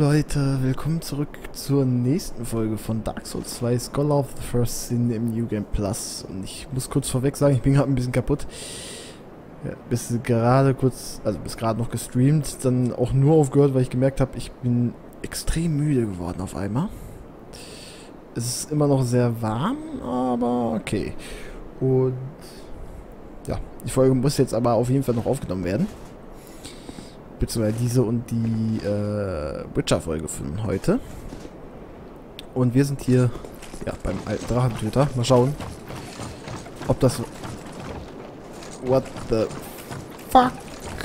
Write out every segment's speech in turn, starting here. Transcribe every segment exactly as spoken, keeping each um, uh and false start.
Leute, willkommen zurück zur nächsten Folge von Dark Souls zwei Scholar of the First Sin im New Game Plus. Und ich muss kurz vorweg sagen, ich bin gerade ein bisschen kaputt. Ja, bis gerade kurz, also bis gerade noch gestreamt, dann auch nur aufgehört, weil ich gemerkt habe, ich bin extrem müde geworden auf einmal. Es ist immer noch sehr warm, aber okay. Und ja, die Folge muss jetzt aber auf jeden Fall noch aufgenommen werden. Beziehungsweise diese und die äh, Witcher-Folge von heute. Und wir sind hier ja, beim alten Drachentöter. Mal schauen, ob das... What the fuck?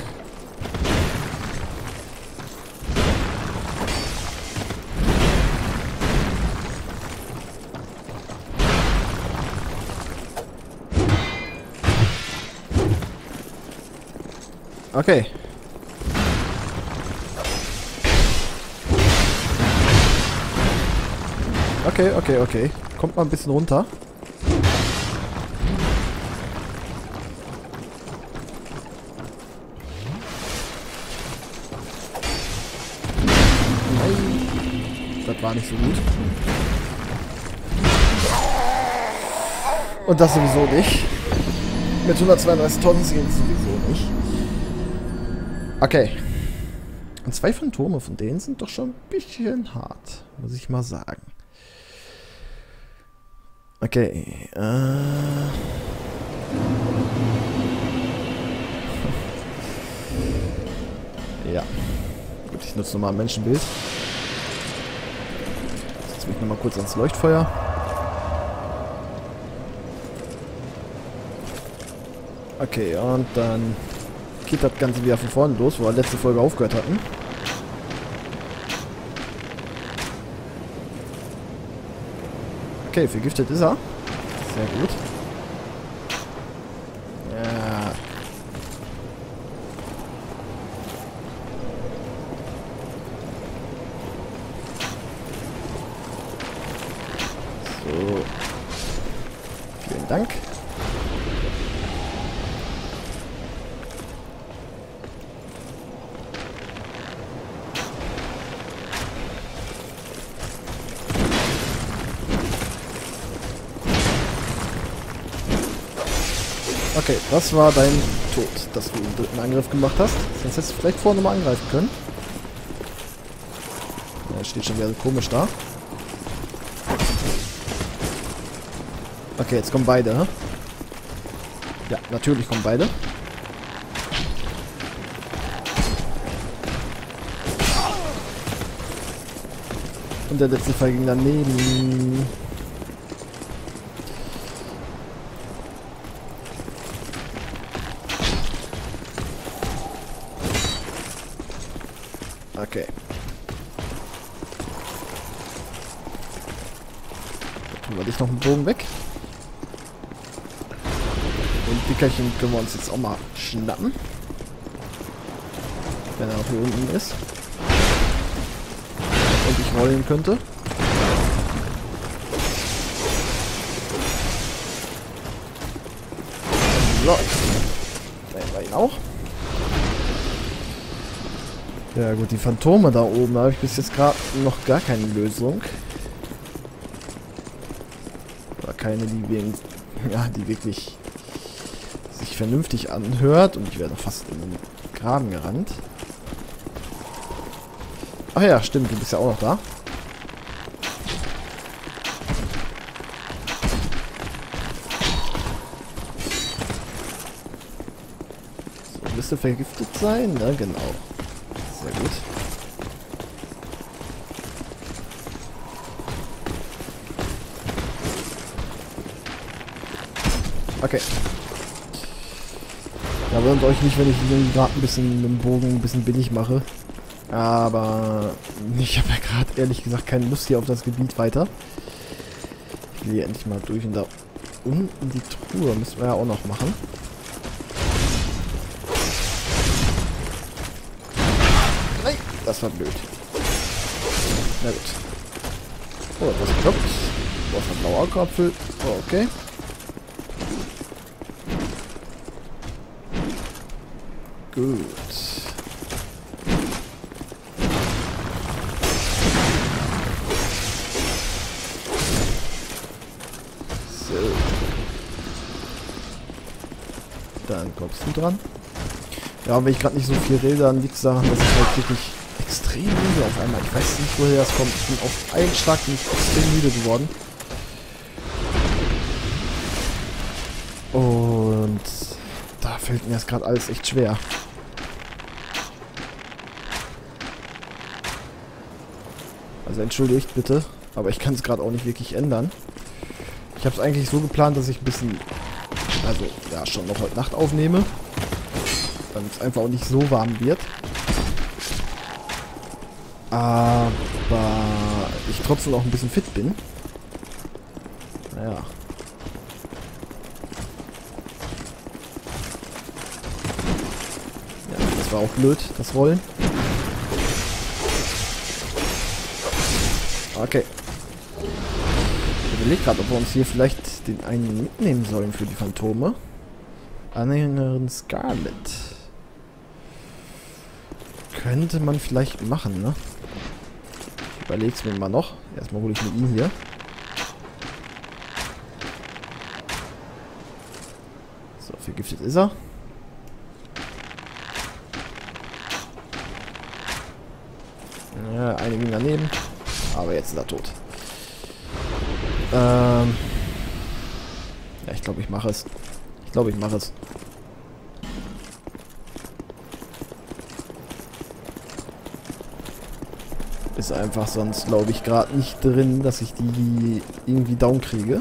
Okay. Okay, okay, okay. Kommt mal ein bisschen runter. Nein. Das war nicht so gut. Und das sowieso nicht. Mit hundertzweiunddreißig Tonnen geht es sowieso nicht. Okay. Und zwei Phantome von denen sind doch schon ein bisschen hart, muss ich mal sagen. Okay, äh... ja. Gut, ich nutze nochmal ein Menschenbild. Setze mich nochmal kurz ans Leuchtfeuer. Okay, und dann geht das Ganze wieder von vorne los, wo wir letzte Folge aufgehört hatten. Okay, vergiftet ist er. Sehr gut. Ja. So. Vielen Dank. Okay, das war dein Tod, dass du den dritten Angriff gemacht hast. Sonst hättest du vielleicht vorher nochmal angreifen können. Ja, steht schon wieder so komisch da. Okay, jetzt kommen beide. Hm? Ja, natürlich kommen beide. Und der letzte Fall ging daneben. Okay. Dann tun wir dich noch einen Bogen weg. Und Dickerchen können wir uns jetzt auch mal schnappen. Wenn er noch hier unten ist. Und ich rollen könnte. So. Da haben wir ihn auch. Ja gut, die Phantome da oben, da habe ich bis jetzt gerade noch gar keine Lösung. Oder keine, die, wir, ja, die wirklich sich vernünftig anhört. Und ich werde fast in den Graben gerannt. Ach ja, stimmt, du bist ja auch noch da. So, müsste vergiftet sein, ne? Genau. Sehr gut. Okay. Da wundert euch nicht, wenn ich den gerade ein bisschen mit dem Bogen ein bisschen billig mache. Aber ich habe ja gerade ehrlich gesagt keine Lust hier auf das Gebiet weiter. Ich will hier endlich mal durch und da unten die Truhe müssen wir ja auch noch machen. Das war blöd. Na gut. Oh, das klappt. Was ein blauer Kopfel. Oh, okay. Gut. Dann kommst du dran. Ja, wenn ich gerade nicht so viel rede, dann liegt es daran, dass ich halt wirklich extrem müde auf einmal. Ich weiß nicht, woher das kommt. Ich bin auf einen Schlag bin ich extrem müde geworden. Und da fällt mir das gerade alles echt schwer. Also entschuldigt bitte, aber ich kann es gerade auch nicht wirklich ändern. Ich habe es eigentlich so geplant, dass ich ein bisschen, also ja, schon noch heute Nacht aufnehme. Damit es einfach auch nicht so warm wird. Aber ich trotzdem auch ein bisschen fit bin. Naja. Ja, das war auch blöd, das Rollen. Okay. Ich überlege gerade, ob wir uns hier vielleicht den einen mitnehmen sollen für die Phantome. Anhängerin Scarlet. Könnte man vielleicht machen, ne? Ich überleg's mir mal noch. Erstmal hole ich mit ihm hier. So, vergiftet ist er. Ja, einige daneben. Aber jetzt ist er tot. Ähm. Ja, ich glaube, ich mache es. Ich glaube, ich mache es. Ist einfach sonst, glaube ich, gerade nicht drin, dass ich die irgendwie down kriege.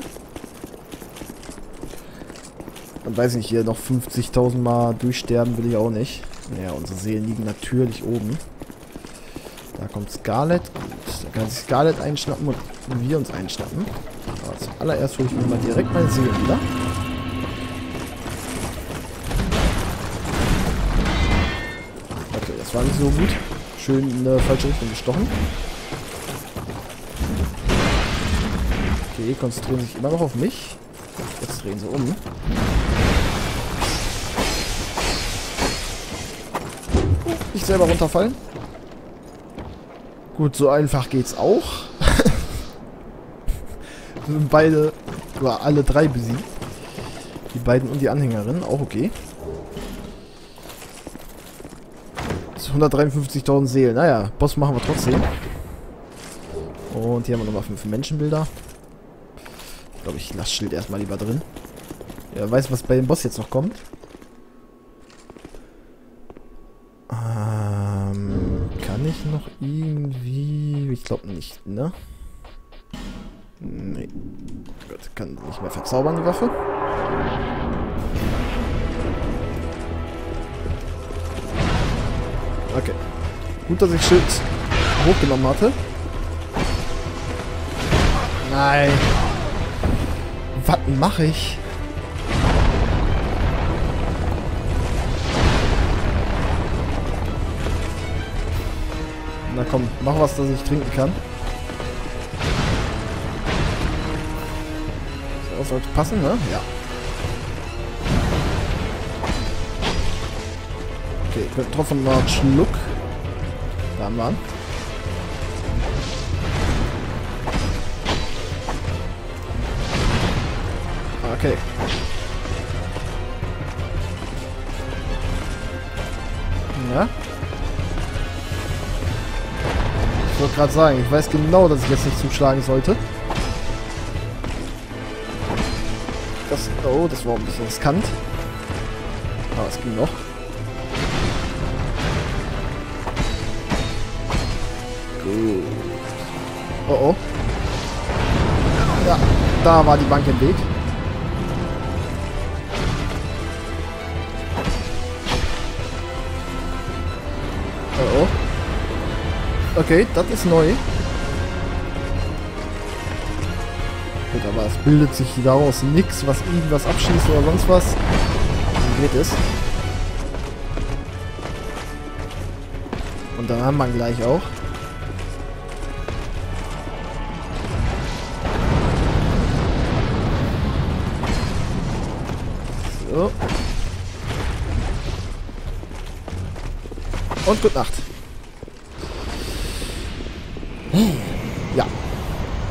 Und weiß nicht, hier noch fünfzigtausend Mal durchsterben will ich auch nicht. Naja, unsere Seelen liegen natürlich oben. Da kommt Scarlet. Gut, da kann sich Scarlet einschnappen und wir uns einschnappen. Aber zuallererst hole ich mir mal direkt meine Seelen wieder. Okay, das war nicht so gut. Schön in eine falsche Richtung gestochen. Okay, konzentrieren sich immer noch auf mich. Jetzt drehen sie um. Nicht selber runterfallen. Gut, so einfach geht's auch. Wir sind beide, oder alle drei besiegt. Die beiden und die Anhängerin, auch okay. hundertdreiundfünfzigtausend Seelen. Naja, Boss machen wir trotzdem. Und hier haben wir nochmal fünf Menschenbilder. Ich glaube, ich lasse das Schild erstmal lieber drin. Wer weiß, was bei dem Boss jetzt noch kommt. Ähm, kann ich noch irgendwie... Ich glaube nicht, ne? Nee. Gut, kann nicht mehr verzaubern, die Waffe. Okay. Gut, dass ich Schild hochgenommen hatte. Nein. Was mache ich? Na komm, mach was, dass ich trinken kann. So, sollte passen, ne? Ja. Okay, wir trotzdem mal einen Schluck. Da haben wir ihn. Okay. Ja. Ich wollte gerade sagen, ich weiß genau, dass ich jetzt nicht zuschlagen sollte. Das, oh, das war ein bisschen riskant. Aber es ging noch. Gut. Oh oh. Ja, da war die Bank im Weg. Oh oh. Okay, das ist neu. Gut, aber es bildet sich daraus nichts, was irgendwas abschießt oder sonst was. Dann geht es. Und dann haben wir gleich auch. So. Und gute Nacht. Ja.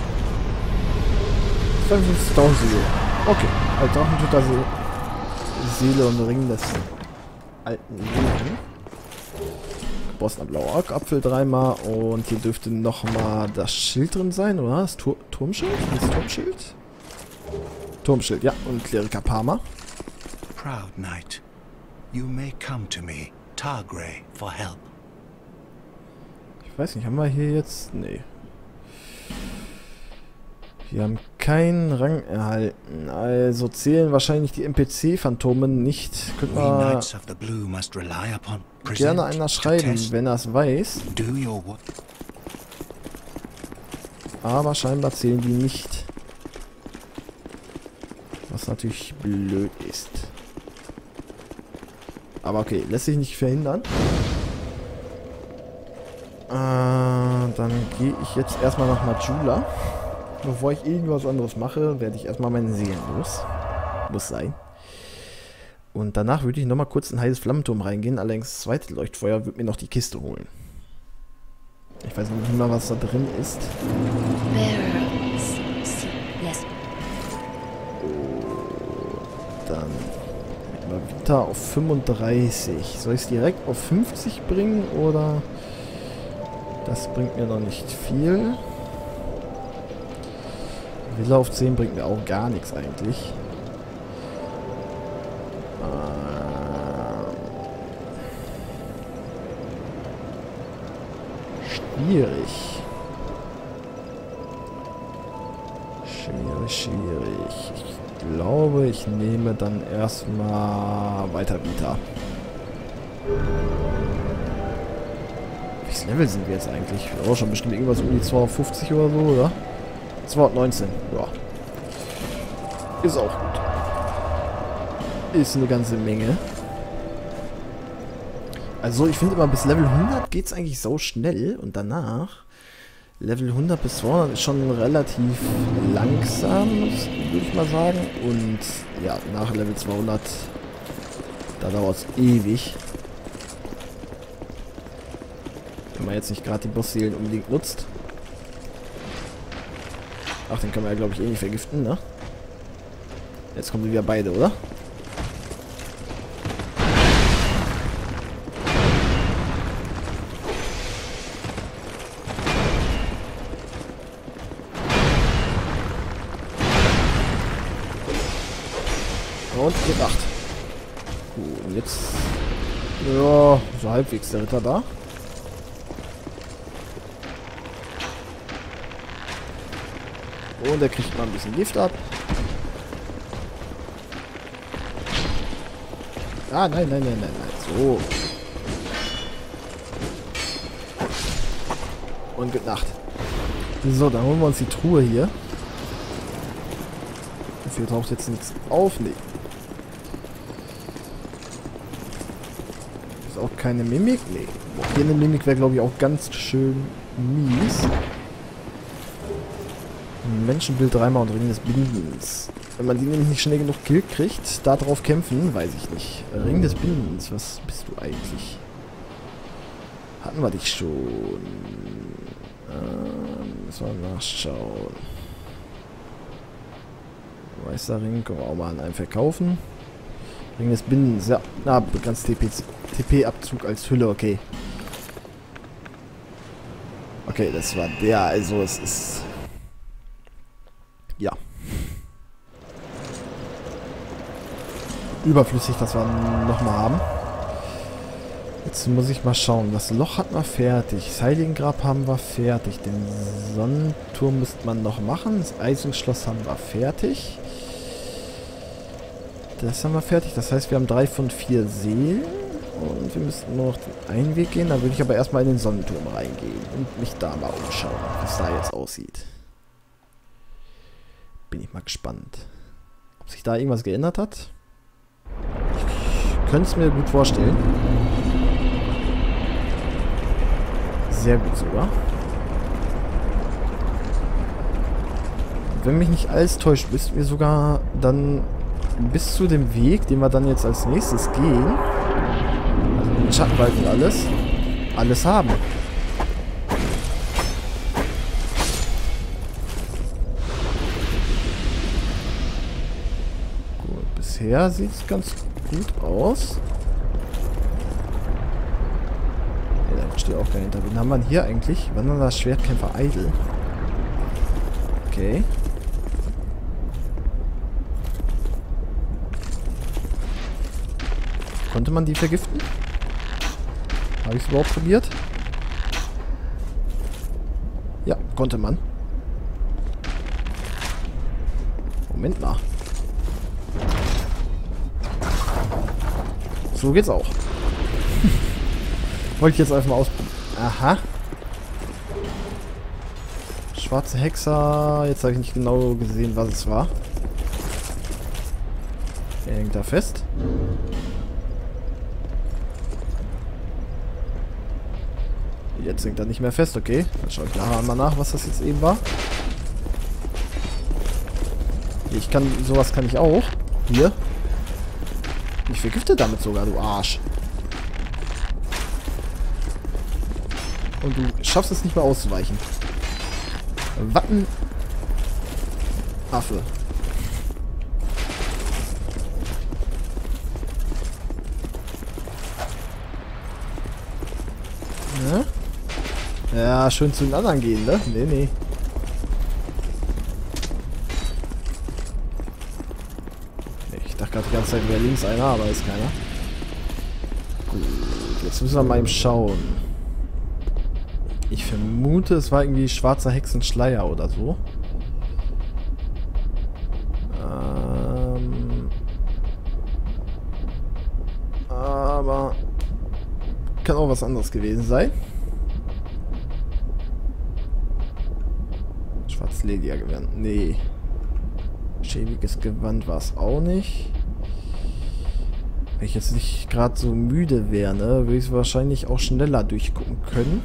zweiundfünfzigtausend. Okay. Als Drachentöter Seele und Ring des alten Leben. Geborstener blauer Augapfel dreimal und hier dürfte nochmal das Schild drin sein, oder? Das Tur Turmschild? Das Turmschild? Turmschild, ja. Und Kleriker Parma. Proud knight, you may come to me, Targrey, for help. Ich weiß nicht, haben wir hier jetzt... Nee. Wir haben keinen Rang erhalten. Also zählen wahrscheinlich die N P C-Phantome nicht. Könnte man gerne einer schreiben, wenn er es weiß. Aber scheinbar zählen die nicht. Was natürlich blöd ist. Aber okay, lässt sich nicht verhindern. Äh, dann gehe ich jetzt erstmal nach Majula. Bevor ich irgendwas anderes mache, werde ich erstmal meine Seelen los. Muss sein. Und danach würde ich nochmal kurz in ein heißes Flammenturm reingehen. Allerdings das zweite Leuchtfeuer wird mir noch die Kiste holen. Ich weiß nicht mehr, was da drin ist. Und dann wieder auf fünfunddreißig. Soll ich es direkt auf fünfzig bringen oder... Das bringt mir noch nicht viel. Villa auf zehn bringt mir auch gar nichts eigentlich. Ähm schwierig. Schwierig, schwierig. Ich glaube, ich nehme dann erstmal Weiterbieter. Welches Level sind wir jetzt eigentlich? Wir haben auch schon bestimmt irgendwas um die zweihundertfünfzig oder so, oder? zweihundertneunzehn, ja. Ist auch gut. Ist eine ganze Menge. Also ich finde immer, bis Level hundert geht es eigentlich so schnell. Und danach, Level hundert bis zweihundert ist schon relativ langsam, würde ich mal sagen. Und ja, nach Level zweihundert, da dauert es ewig. Wenn man jetzt nicht gerade die Bossseelen unbedingt nutzt. Ach, den können wir ja, glaube ich, eh nicht vergiften, ne? Jetzt kommen sie wieder beide, oder? Und gedacht. Gut, und jetzt... Ja, so halbwegs der Ritter da. Und er kriegt mal ein bisschen Gift ab. Ah, nein, nein, nein, nein, nein. So. Und gute Nacht. So, dann holen wir uns die Truhe hier. Dafür taucht jetzt nichts auf. Nee. Ist auch keine Mimik. Nee. Hier eine Mimik wäre, glaube ich, auch ganz schön mies. Menschenbild dreimal und Ring des Bindens. Wenn man die nämlich nicht schnell genug killt kriegt, da drauf kämpfen, weiß ich nicht. Ring des Bindens, was bist du eigentlich? Hatten wir dich schon. Ähm, müssen wir nachschauen. Weißer Ring, können wir auch mal an einem verkaufen. Ring des Bindens, ja. Na, begrenzt T P-Abzug als Hülle, okay. Okay, das war der, also es ist... Ja. Überflüssig, dass wir nochmal haben. Jetzt muss ich mal schauen. Das Loch hat man fertig. Das Heiligengrab haben wir fertig. Den Sonnenturm müsste man noch machen. Das Eisungsschloss haben wir fertig. Das haben wir fertig. Das heißt, wir haben drei von vier Seelen. Und wir müssten nur noch den einen Weg gehen. Dann würde ich aber erstmal in den Sonnenturm reingehen. Und mich da mal umschauen, wie es da jetzt aussieht. Bin ich mal gespannt. Ob sich da irgendwas geändert hat? Ich könnte es mir gut vorstellen. Sehr gut sogar. Wenn mich nicht alles täuscht, müssten wir sogar dann bis zu dem Weg, den wir dann jetzt als nächstes gehen, also den Schattenwald und alles, alles haben. Bisher sieht es ganz gut aus. Ja, da steht auch dahinter. Wen haben wir denn hier eigentlich? Wandernder Schwertkämpfer Idle. Okay. Konnte man die vergiften? Habe ich es überhaupt probiert? Ja, konnte man. Moment mal. So geht's auch. Wollte ich jetzt einfach mal ausprobieren. Aha. Schwarze Hexer. Jetzt habe ich nicht genau gesehen, was es war. Er hängt da fest. Jetzt hängt er nicht mehr fest, okay. Dann schaue ich nachher einmal nach, was das jetzt eben war. Ich kann, sowas kann ich auch. Hier. Ich vergifte damit sogar, du Arsch. Und du schaffst es nicht mehr auszuweichen. Watten. Affe. Ja? Ja, schön zu den anderen gehen, ne? Nee, nee. Ich dachte gerade die ganze Zeit, wäre links einer, aber ist keiner. Gut, jetzt müssen wir mal eben schauen. Ich vermute, es war irgendwie schwarzer Hexenschleier oder so. Ähm, aber kann auch was anderes gewesen sein. Schwarz-Ledia-Gewand. Nee. Schäbiges Gewand war es auch nicht. Wenn ich jetzt nicht gerade so müde wäre, ne, würde ich es wahrscheinlich auch schneller durchgucken können.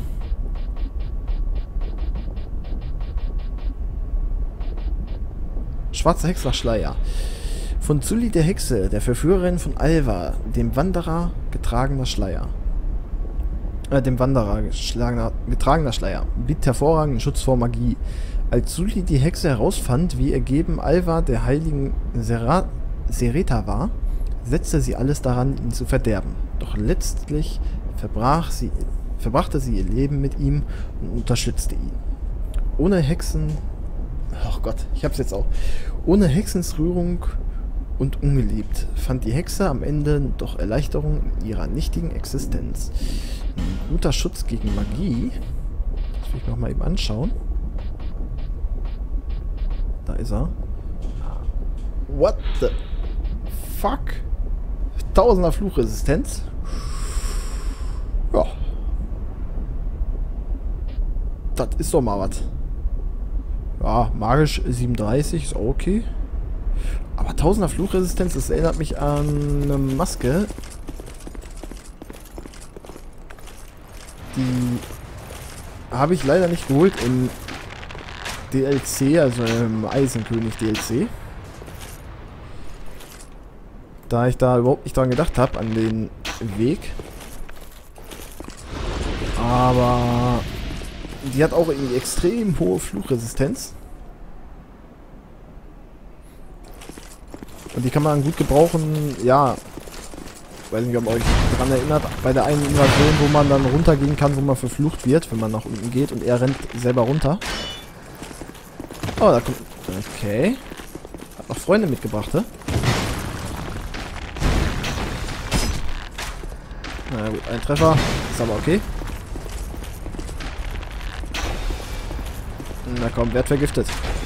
Schwarzer Hexerschleier. Von Zulli der Hexe, der Verführerin von Alva, dem Wanderer getragener Schleier. Äh, dem Wanderer geschlagener, getragener Schleier. Bietet hervorragenden Schutz vor Magie. Als Zulli die Hexe herausfand, wie ergeben Alva der heiligen Sera Sereta war, setzte sie alles daran, ihn zu verderben. Doch letztlich verbrach sie, verbrachte sie ihr Leben mit ihm und unterstützte ihn. Ohne Hexen... Oh Gott, ich hab's jetzt auch. Ohne Hexensrührung und ungeliebt fand die Hexe am Ende doch Erleichterung in ihrer nichtigen Existenz. Ein guter Schutz gegen Magie. Das will ich mir noch mal eben anschauen. Da ist er. What the fuck? Tausender Fluchresistenz. Ja. Das ist doch mal was. Ja, magisch siebenunddreißig ist auch okay. Aber Tausender Fluchresistenz, das erinnert mich an eine Maske. Die habe ich leider nicht geholt im D L C, also im Eisenkönig D L C. Da ich da überhaupt nicht dran gedacht habe, an den Weg. Aber die hat auch irgendwie extrem hohe Fluchresistenz. Und die kann man gut gebrauchen, ja. Ich weiß nicht, ob ihr euch daran erinnert, bei der einen Invasion, wo man dann runtergehen kann, wo man verflucht wird, wenn man nach unten geht und er rennt selber runter. Oh, da kommt... Okay. Hat noch Freunde mitgebracht, ne? Na gut, ein Treffer. Ist aber okay. Na komm, werd vergiftet.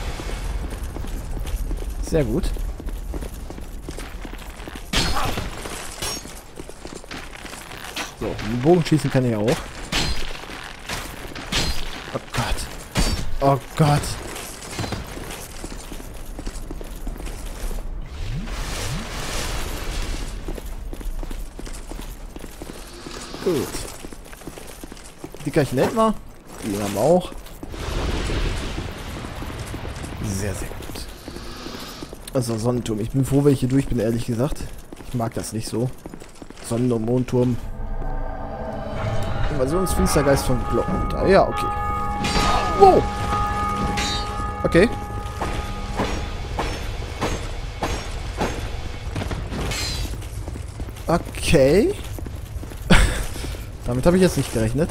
Sehr gut. So, mit dem Bogen schießen kann ich auch. Oh Gott. Oh Gott. Gut. Die kann ich nennen wir. Die haben wir auch. Sehr, sehr gut. Also Sonnenturm. Ich bin froh, wenn ich hier durch bin, ehrlich gesagt. Ich mag das nicht so. Sonnen- und Mondturm. Invasionsfinstergeist von Glocken. Ah, ja, okay. Wow. Okay. Okay. Damit habe ich jetzt nicht gerechnet.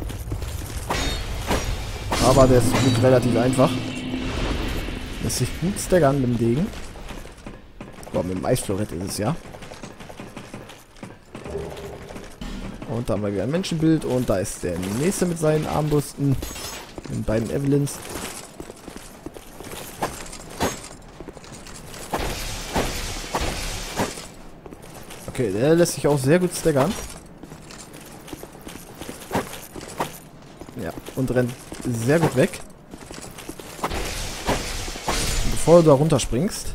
Aber der ist gut relativ einfach. Lässt sich gut staggern mit dem Degen. Boah, mit dem Eisflorett ist es ja. Und da haben wir wieder ein Menschenbild. Und da ist der nächste mit seinen Armbrüsten. Mit den beiden Evelyns. Okay, der lässt sich auch sehr gut staggern. Ja, und rennt sehr gut weg. Und bevor du da runterspringst,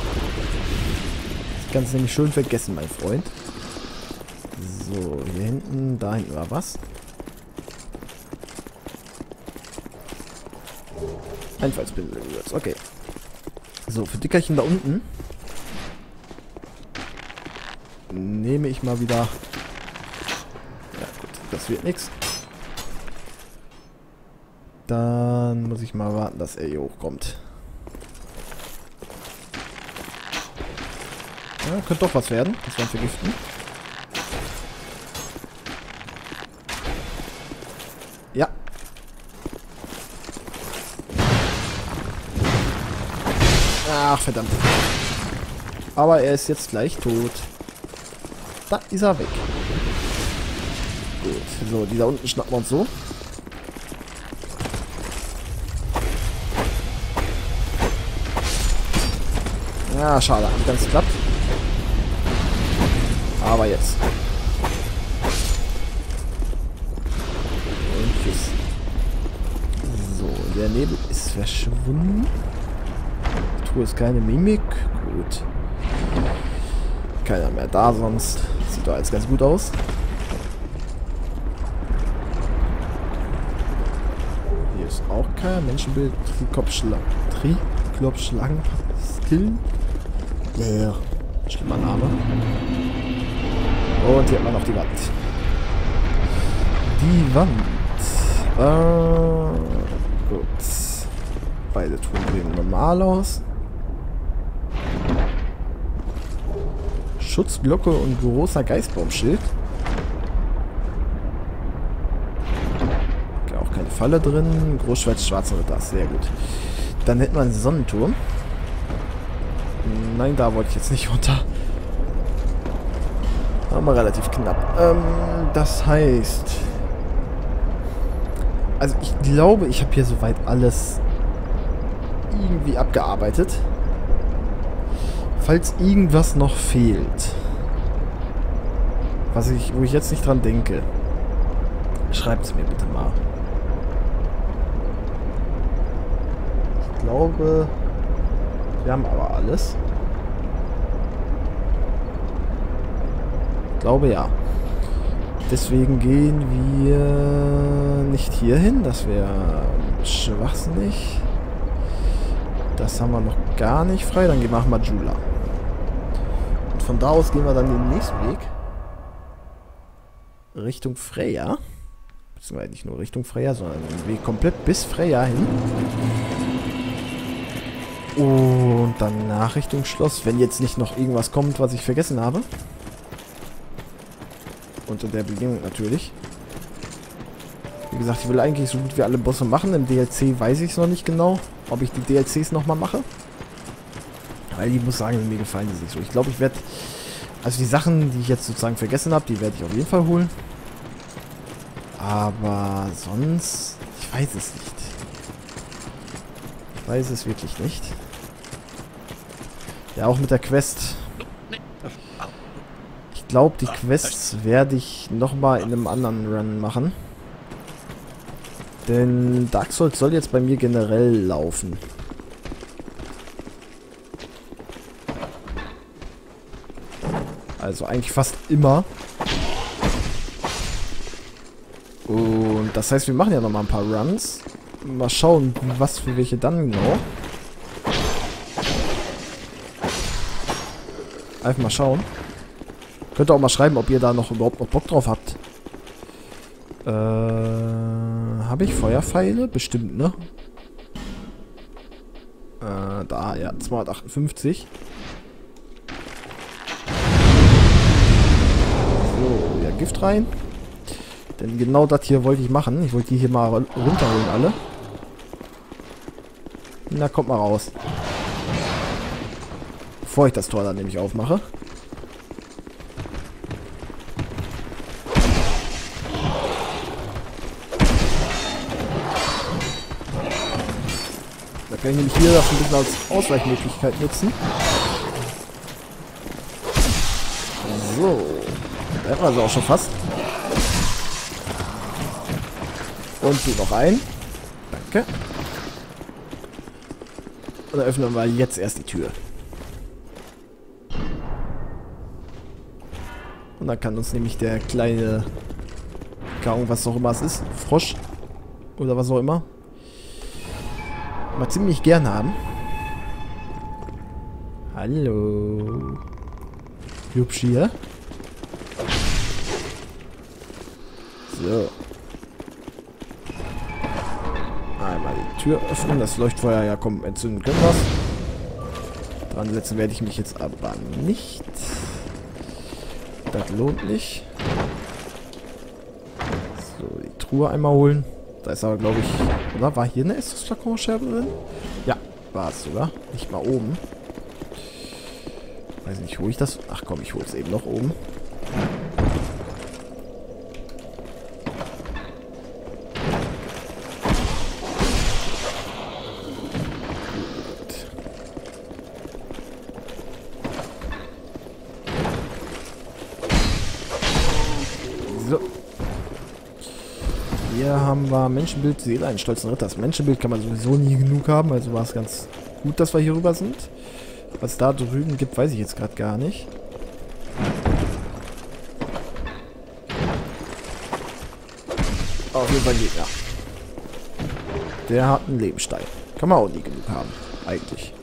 das kannst du nämlich schön vergessen, mein Freund. So, hier hinten, da hinten war was. Einfallspinsel, okay. So, für Dickerchen da unten nehme ich mal wieder... Ja gut, das wird nichts. Dann muss ich mal warten, dass er hier hochkommt. Ja, könnte doch was werden. Das werden vergiften. Ja. Ach, verdammt. Aber er ist jetzt gleich tot. Da ist er weg. Gut. So, die da unten schnappen wir uns so. Ja, schade. Nicht ganz klappt. Aber jetzt. Und tschüss. So, der Nebel ist verschwunden. Die Truhe ist keine Mimik. Gut. Keiner mehr da sonst. Sieht doch alles ganz gut aus. Hier ist auch kein Menschenbild. Trikopschlang. Triklopschlang. Skill. Ja. Schlimmer Name. Und hier hat man noch die Wand. Die Wand. Äh, gut. Beide Truhen sehen normal aus. Schutzglocke und großer Geistbaumschild. Okay, auch keine Falle drin. Großschwert, schwarzer Ritter. Sehr gut. Dann hätten wir einen Sonnenturm. Nein, da wollte ich jetzt nicht runter. Aber relativ knapp. Ähm, das heißt... Also ich glaube, ich habe hier soweit alles irgendwie abgearbeitet. Falls irgendwas noch fehlt, was ich, wo ich jetzt nicht dran denke, schreibt es mir bitte mal. Ich glaube, wir haben aber alles. Ich glaube ja. Deswegen gehen wir nicht hier hin. Das wäre schwachsinnig. Das haben wir noch gar nicht frei. Dann gehen wir nach Majula. Und von da aus gehen wir dann den nächsten Weg. Richtung Freya. Beziehungsweise nicht nur Richtung Freya, sondern den Weg komplett bis Freya hin. Und danach Richtung Schloss. Wenn jetzt nicht noch irgendwas kommt, was ich vergessen habe. Unter der Bedingung natürlich. Wie gesagt, ich will eigentlich so gut wie alle Bosse machen. Im D L C weiß ich es noch nicht genau, ob ich die D L Cs nochmal mache. Weil ich muss sagen, mir gefallen die nicht so. Ich glaube, ich werde... Also die Sachen, die ich jetzt sozusagen vergessen habe, die werde ich auf jeden Fall holen. Aber sonst... Ich weiß es nicht. Ich weiß es wirklich nicht. Ja, auch mit der Quest... Ich glaube, die Quests werde ich nochmal in einem anderen Run machen. Denn Dark Souls soll jetzt bei mir generell laufen. Also eigentlich fast immer. Und das heißt, wir machen ja nochmal ein paar Runs. Mal schauen, was für welche dann genau. Einfach mal schauen. Könnt ihr auch mal schreiben, ob ihr da noch überhaupt noch Bock drauf habt. Äh, habe ich Feuerpfeile? Bestimmt, ne? Äh, da, ja, zweihundertachtundfünfzig. Gift rein. Denn genau das hier wollte ich machen. Ich wollte die hier mal runterholen alle. Na, kommt mal raus. Bevor ich das Tor dann nämlich aufmache. Da kann ich nämlich hier das ein bisschen als Ausweichmöglichkeit nutzen. So. Da hätten wir sie auch schon fast. Und du noch ein. Danke. Und dann öffnen wir jetzt erst die Tür. Und dann kann uns nämlich der kleine, keine Ahnung, was auch immer es ist, Frosch oder was auch immer, mal ziemlich gern haben. Hallo. Hübsch hier. So. Einmal die Tür öffnen, das Leuchtfeuer, ja komm, entzünden können wir. Dran setzen werde ich mich jetzt aber nicht. Das lohnt nicht. So, die Truhe einmal holen. Da ist aber, glaube ich, oder? War hier eine Estus-Flakonscherbe drin? Ja, war es sogar. Nicht mal oben. Weiß nicht, hole ich das? Ach komm, ich hole es eben noch oben. So. Hier haben wir Menschenbild, Seele eines stolzen Ritters. Menschenbild kann man sowieso nie genug haben, also war es ganz gut, dass wir hier rüber sind. Was da drüben gibt, weiß ich jetzt gerade gar nicht. Auf jeden Fall ein Gegner. Der hat einen Lebensstein. Kann man auch nie genug haben, eigentlich.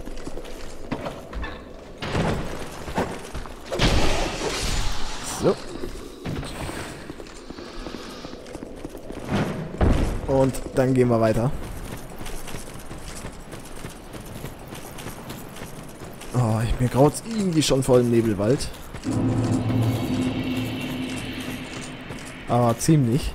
So. Und dann gehen wir weiter. Oh, ich, mir graut's irgendwie schon voll im Nebelwald. Aber ziemlich.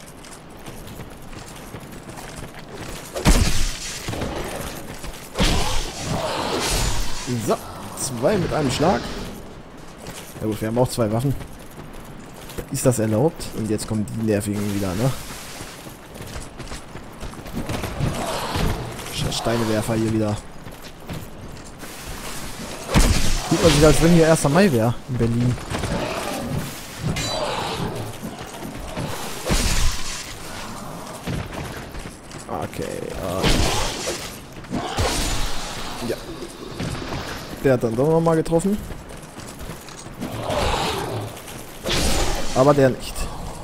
So, zwei mit einem Schlag. Ja gut, wir haben auch zwei Waffen. Ist das erlaubt? Und jetzt kommen die nervigen wieder, ne? Steinewerfer hier wieder. Sieht man sich, als wenn hier erster Mai wäre in Berlin. Okay. Äh. Ja. Der hat dann doch nochmal getroffen. Aber der nicht.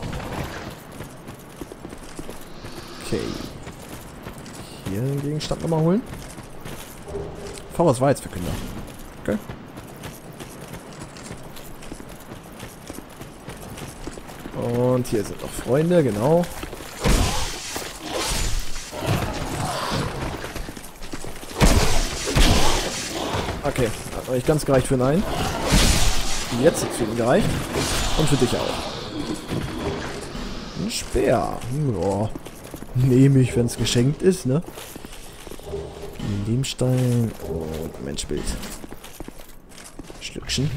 Okay. Hier den Gegenstand nochmal holen. Voraus Wahrheitsverkünder. Okay. Und hier sind noch Freunde, genau. Okay, hat noch nicht ganz gereicht für einen. Jetzt hat es für ihn gereicht. Und für dich auch. Ein Speer. Ja. Nehme ich, wenn es geschenkt ist, ne? Lehmstein und Menschbild. Schlückchen.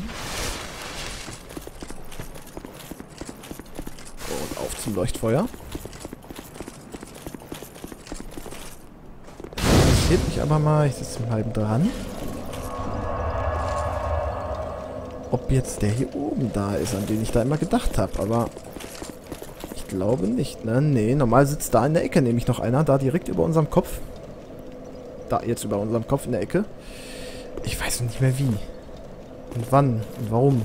Und auf zum Leuchtfeuer. Interessiert mich aber mal, ich sitze im halben dran. Ob jetzt der hier oben da ist, an den ich da immer gedacht habe, aber ich glaube nicht, ne? Nee, normal sitzt da in der Ecke nämlich noch einer, da direkt über unserem Kopf. Da, jetzt über unserem Kopf in der Ecke. Ich weiß nicht mehr wie. Und wann und warum.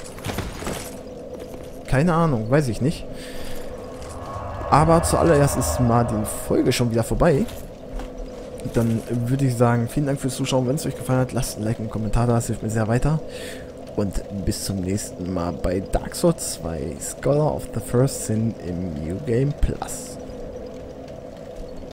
Keine Ahnung, weiß ich nicht. Aber zuallererst ist mal die Folge schon wieder vorbei. Und dann würde ich sagen, vielen Dank fürs Zuschauen. Wenn es euch gefallen hat, lasst ein Like und einen Kommentar da, das hilft mir sehr weiter. Und bis zum nächsten Mal bei Dark Souls zwei, Scholar of the First Sin im New Game Plus.